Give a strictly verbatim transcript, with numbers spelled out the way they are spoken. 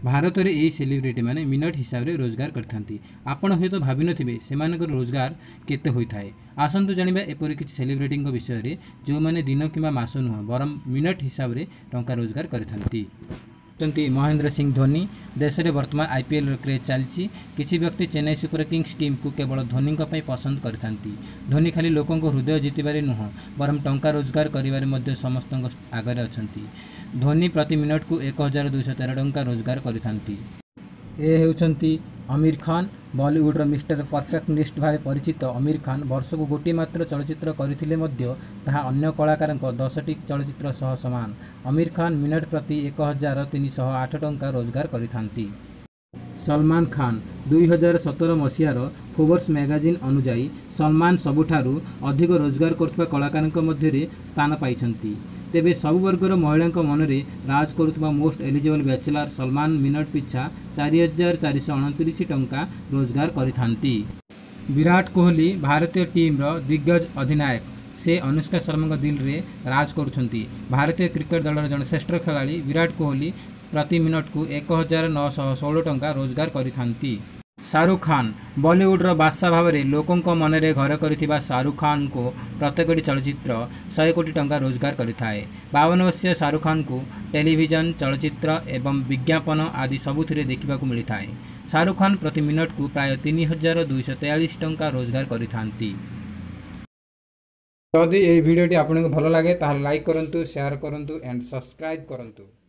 भारत में यही सेलिब्रिटी माने मिनट हिसाब से रोजगार करथांती। आपण हुए तो भाभी नथिबे सेमानकर रोजगार केते होइथाए। आसंतु जानिबा एपरि किछि सेलिब्रिटी विषय रे जो माने दिन किंबा मास नुह बरम मिनट हिसाब से टंका रोजगार करथांती। महेंद्र सिंह धोनी देश में वर्तमान आईपीएल क्रेज चलती। किसी व्यक्ति चेन्नई सुपर किंग्स टीम को केवल धोनी पसंद करथांती। धोनी खाली लोकों हृदय जीतबारे नुह बरम टंका रोजगार करिबारे समस्त आगे अछंती। धोनी प्रति मिनट को एक हजार दुई तेरह टंका रोजगार करथांती। ए हेउछंती आमिर खान। बॉलीवुड मिस्टर परफेक्शनिस्ट भाव परिचित आमिर खान वर्ष को गोटे मात्र चलचित्र करथिले मध्य ताहा अन्य कलाकार दसटी चलचित्र सह समान। आमिर खान मिनट प्रति एक हजार तीन सौ आठ टंका रोजगार करिथांती। सलमान खान दुई हजार सतर मसीहार फोर्ब्स मैगजीन अनुजाई सलमान सबुठारु अधिक रोजगार करथुवा कलाकार मध्य स्थान पाइछंती। तेबे सब वर्गर महिला मन में राज करुवा most eligible bachelor Salman minute पिछा चार हजार चार सौ अणतीस टंका रोजगार करिथांती। विराट कोहली भारतीय टीम रो दिग्गज अधिनायक। से अनुष्का शर्मा दिल रे राज करुछंती। भारतीय क्रिकेट दल जन श्रेष्ठ खिलाड़ी विराट कोहली प्रति मिनट को एक हजार नौ सौ सोलह टंका रोजगार करिथांती। शाहरुख खान बॉलीवुड रो बादशाह भाव में लोकों मन में घर कर शाहरुख खान को प्रत्येक चलचित्र सौ कोटी टंका रोजगार करिथाए। बावन वर्षीय शाहरुख खान को टेलीविजन चलचित्र एवं विज्ञापन आदि सबुथिरे देखा मिलता है। शाहरुख खान प्रति मिनट को प्राय तीन हजार दुई सौ तेयालीस टंका रोजगार करिथांती। जदि यह वीडियोटी आपको भल लगे ताहले लाइक करंतु, शेयर करंतु एंड सब्सक्राइब करंतु।